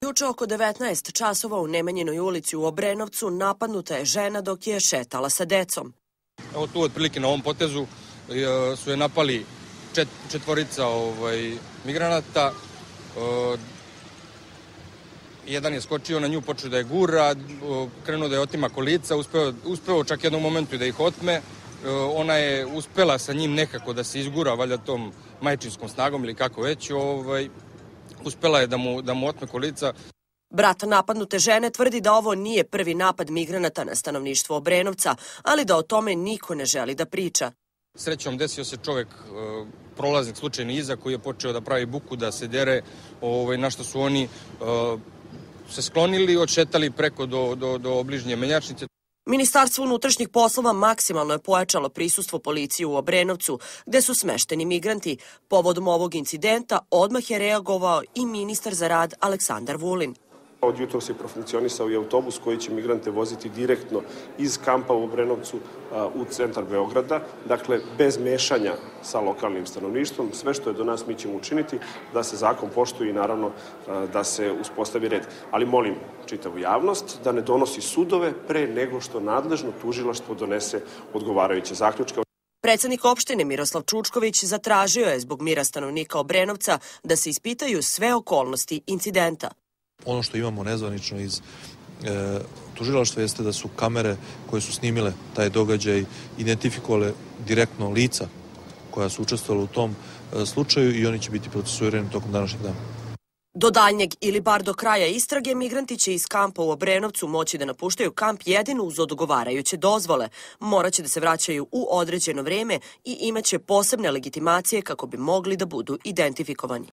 Juče oko 19 časova u Nemanjinoj ulici u Obrenovcu napadnuta je žena dok je šetala sa decom. Evo tu otprilike na ovom potezu su je napali četvorica migranata. Jedan je skočio na nju, počeo da je gura, krenuo da je otima kolica, uspeo čak jednom momentu da ih otme. Ona je uspela sa njim nekako da se izgura, valjda tom majčinskom snagom ili kako već. Uspela je da mu otme kolica. Brat napadnute žene tvrdi da ovo nije prvi napad migranata na stanovništvo Obrenovca, ali da o tome niko ne želi da priča. Srećom desio se čovek, prolaznik slučajni iza, koji je počeo da pravi buku, da se dere, na što su oni se sklonili, odšetali preko do obližnje menjačnice. Ministarstvo unutrašnjih poslova maksimalno je pojačalo prisustvo policije u Obrenovcu, gde su smešteni migranti. Povodom ovog incidenta odmah je reagovao i ministar za rad Aleksandar Vulin. Od jutra se profunkcionisao i autobus koji će migrante voziti direktno iz kampa u Obrenovcu u centar Beograda, dakle bez mešanja sa lokalnim stanovništvom. Sve što je do nas mi ćemo učiniti da se zakon poštuje i naravno da se uspostavi red. Ali molim čitavu javnost da ne donosi sudove pre nego što nadležno tužilaštvo donese odgovarajuće zaključke. Predsednik opštine Miroslav Čučković zatražio je zbog mira stanovnika Obrenovca da se ispitaju sve okolnosti incidenta. Ono što imamo nezvanično iz tužilaštva jeste da su kamere koje su snimile taj događaj identifikovale direktno lica koja su učestvovala u tom slučaju i oni će biti procesuirani tokom današnjeg dana. Do daljnjeg ili bar do kraja istrage migranti će iz kampa u Obrenovcu moći da napuštaju kamp jedino uz odgovarajuće dozvole. Moraće da se vraćaju u određeno vreme i imaće posebne legitimacije kako bi mogli da budu identifikovani.